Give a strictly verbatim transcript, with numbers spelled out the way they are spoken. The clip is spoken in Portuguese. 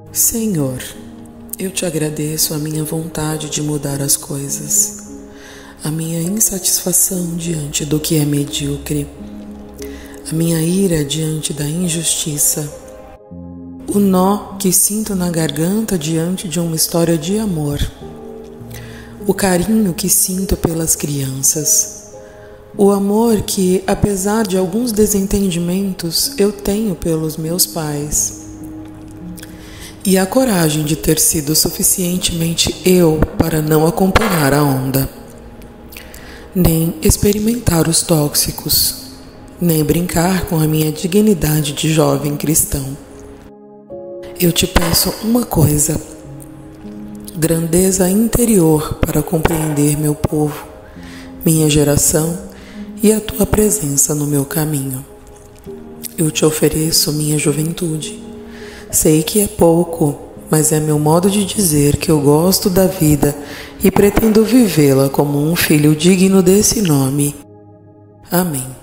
Senhor, eu te agradeço a minha vontade de mudar as coisas, a minha insatisfação diante do que é medíocre, a minha ira diante da injustiça, o nó que sinto na garganta diante de uma história de amor, o carinho que sinto pelas crianças, o amor que, apesar de alguns desentendimentos, eu tenho pelos meus pais, e a coragem de ter sido suficientemente eu para não acompanhar a onda, nem experimentar os tóxicos, nem brincar com a minha dignidade de jovem cristão. Eu te peço uma coisa: grandeza interior para compreender meu povo, minha geração e a tua presença no meu caminho. Eu te ofereço minha juventude. Sei que é pouco, mas é meu modo de dizer que eu gosto da vida e pretendo vivê-la como um filho digno desse nome. Amém.